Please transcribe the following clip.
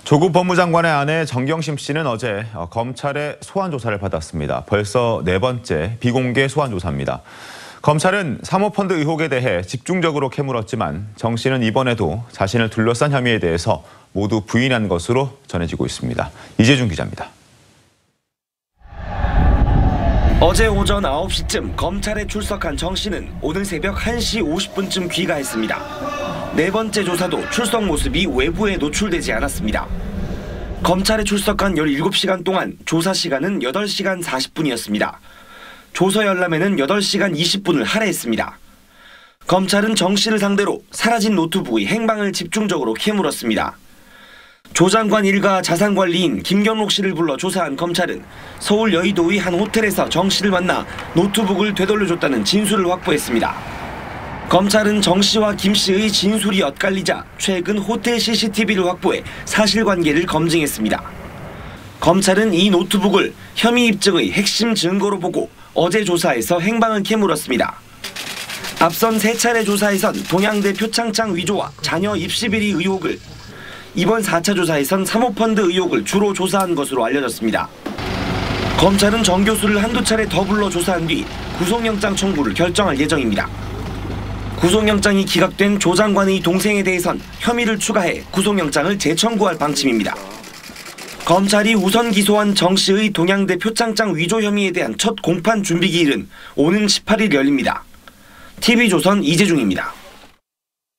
조국 법무장관의 아내 정경심 씨는 어제 검찰의 소환 조사를 받았습니다. 벌써 네 번째 비공개 소환 조사입니다. 검찰은 사모펀드 의혹에 대해 집중적으로 캐물었지만 정 씨는 이번에도 자신을 둘러싼 혐의에 대해서 모두 부인한 것으로 전해지고 있습니다. 이재준 기자입니다. 어제 오전 9시쯤 검찰에 출석한 정 씨는 오늘 새벽 1시 50분쯤 귀가했습니다. 네 번째 조사도 출석 모습이 외부에 노출되지 않았습니다. 검찰에 출석한 17시간 동안 조사 시간은 8시간 40분이었습니다. 조서 열람에는 8시간 20분을 할애했습니다. 검찰은 정 씨를 상대로 사라진 노트북의 행방을 집중적으로 캐물었습니다. 조 장관 일가 자산관리인 김경록 씨를 불러 조사한 검찰은 서울 여의도의 한 호텔에서 정 씨를 만나 노트북을 되돌려줬다는 진술을 확보했습니다. 검찰은 정 씨와 김 씨의 진술이 엇갈리자 최근 호텔 CCTV를 확보해 사실관계를 검증했습니다. 검찰은 이 노트북을 혐의 입증의 핵심 증거로 보고 어제 조사에서 행방을 캐물었습니다. 앞선 세 차례 조사에선 동양대 표창장 위조와 자녀 입시 비리 의혹을, 이번 4차 조사에선 사모펀드 의혹을 주로 조사한 것으로 알려졌습니다. 검찰은 정 교수를 한두 차례 더 불러 조사한 뒤 구속영장 청구를 결정할 예정입니다. 구속영장이 기각된 조 장관의 동생에 대해선 혐의를 추가해 구속영장을 재청구할 방침입니다. 검찰이 우선 기소한 정 씨의 동양대 표창장 위조 혐의에 대한 첫 공판 준비 기일은 오는 18일 열립니다. TV조선 이재중입니다.